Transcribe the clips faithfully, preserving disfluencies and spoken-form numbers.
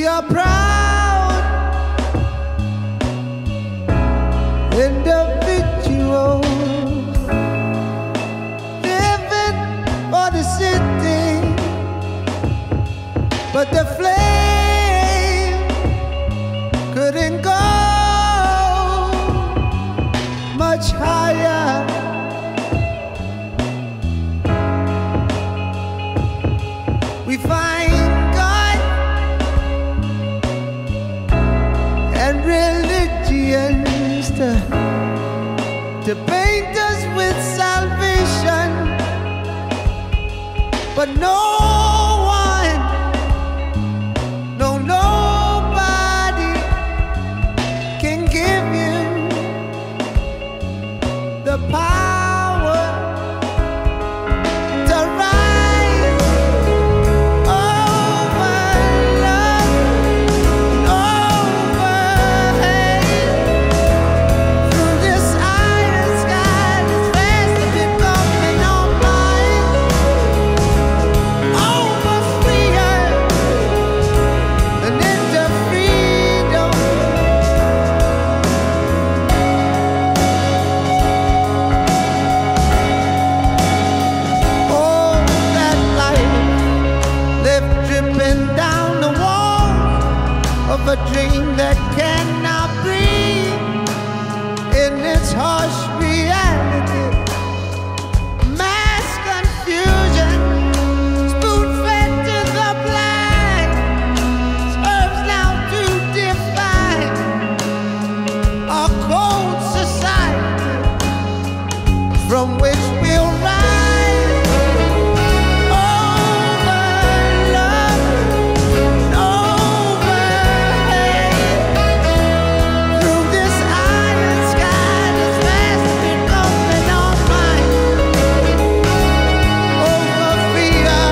We are proud individuals living for the city, but the flame couldn't go much higher. We find God and religions to, to paint us with salvation, but no one, no nobody can give you the power to rise over love and over hate. Through this iron sky that's fast becoming our mind, over freer and into freedom. Oh, that light left dripping down the wall of a dream that cannot breathe in its harsh reality. Mass confusion, spoon-fed to the blind, serves now to define our cold society from which we'll rise over love and over hate. Through this iron sky that's fast becoming our mind, over fear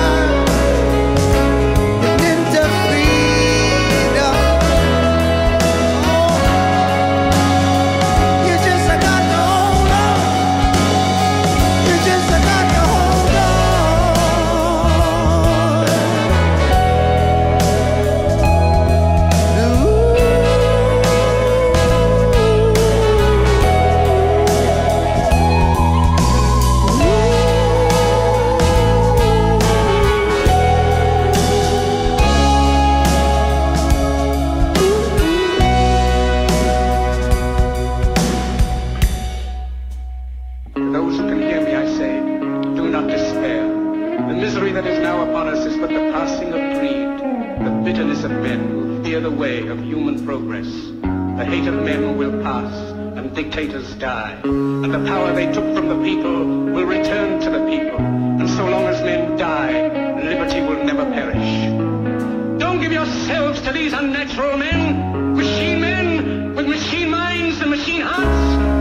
and into freedom. Oh, you just got to hold on. You just got to hold on. To those who can hear me, I say, do not despair. The misery that is now upon us is but the passing of greed, the bitterness of men who fear the way of human progress. The hate of men will pass, and dictators die, and the power they took from the people will return to the people, and so long as men die, liberty will never perish. Don't give to these unnatural men, machine men with machine minds and machine hearts.